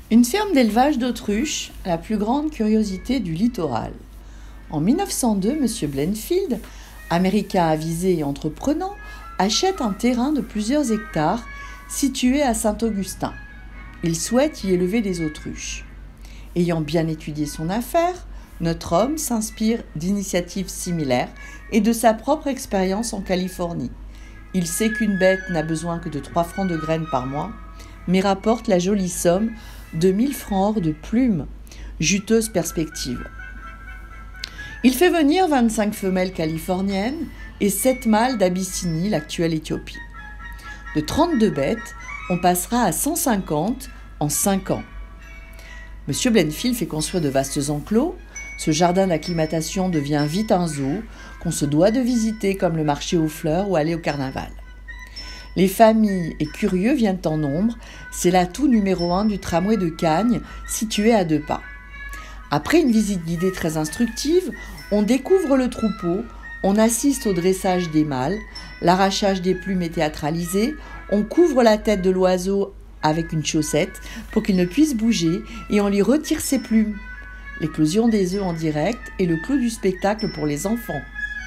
Une ferme d'élevage d'autruches, la plus grande curiosité du littoral. En 1902, M. Blenfield, américain avisé et entreprenant, achète un terrain de plusieurs hectares situé à Saint-Augustin. Il souhaite y élever des autruches. Ayant bien étudié son affaire, notre homme s'inspire d'initiatives similaires et de sa propre expérience en Californie. Il sait qu'une bête n'a besoin que de 3 francs de graines par mois, mais rapporte la jolie somme de 1000 francs hors de plumes. Juteuse perspective. Il fait venir 25 femelles californiennes et 7 mâles d'Abyssinie, l'actuelle Éthiopie. De 32 bêtes, on passera à 150 en 5 ans. M. Blenfield fait construire de vastes enclos. Ce jardin d'acclimatation devient vite un zoo qu'on se doit de visiter comme le marché aux fleurs ou aller au carnaval. Les familles et curieux viennent en nombre, c'est l'atout numéro 1 du tramway de Cagnes, situé à 2 pas. Après une visite guidée très instructive, on découvre le troupeau, on assiste au dressage des mâles, l'arrachage des plumes est théâtralisé, on couvre la tête de l'oiseau avec une chaussette pour qu'il ne puisse bouger et on lui retire ses plumes. L'éclosion des œufs en direct est le clou du spectacle pour les enfants.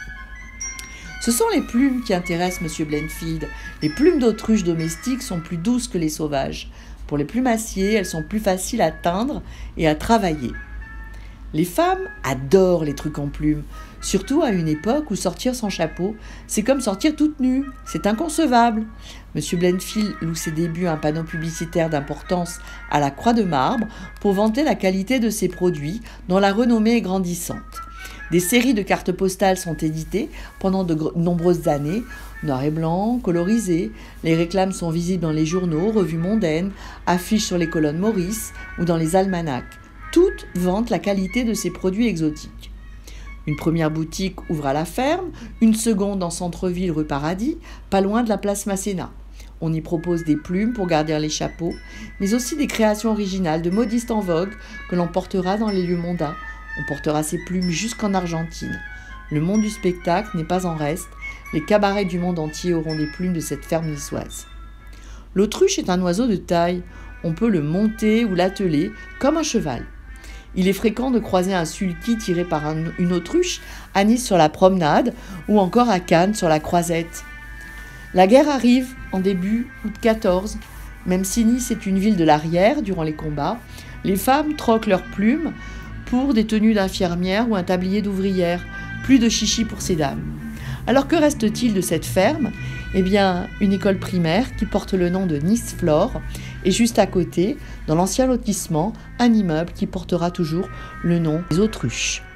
Ce sont les plumes qui intéressent M. Blenfield. Les plumes d'autruche domestiques sont plus douces que les sauvages. Pour les plumassiers, elles sont plus faciles à teindre et à travailler. Les femmes adorent les trucs en plumes, surtout à une époque où sortir sans chapeau, c'est comme sortir toute nue, c'est inconcevable. M. Blenfield loue ses débuts un panneau publicitaire d'importance à la Croix de Marbre pour vanter la qualité de ses produits dont la renommée est grandissante. Des séries de cartes postales sont éditées pendant de nombreuses années, noir et blanc, colorisées. Les réclames sont visibles dans les journaux, revues mondaines, affiches sur les colonnes Maurice ou dans les almanachs. Toutes vantent la qualité de ces produits exotiques. Une première boutique ouvre à la ferme, une seconde en centre-ville rue Paradis, pas loin de la place Masséna. On y propose des plumes pour garder les chapeaux, mais aussi des créations originales de modistes en vogue que l'on portera dans les lieux mondains. On portera ces plumes jusqu'en Argentine. Le monde du spectacle n'est pas en reste. Les cabarets du monde entier auront des plumes de cette ferme niçoise. L'autruche est un oiseau de taille. On peut le monter ou l'atteler comme un cheval. Il est fréquent de croiser un sulky tiré par une autruche à Nice sur la promenade ou encore à Cannes sur la croisette. La guerre arrive en début août 14. Même si Nice est une ville de l'arrière durant les combats, les femmes troquent leurs plumes pour des tenues d'infirmières ou un tablier d'ouvrière. Plus de chichi pour ces dames. Alors que reste-t-il de cette ferme ? Eh bien, une école primaire qui porte le nom de Nice Flore et juste à côté, dans l'ancien lotissement, un immeuble qui portera toujours le nom des Autruches.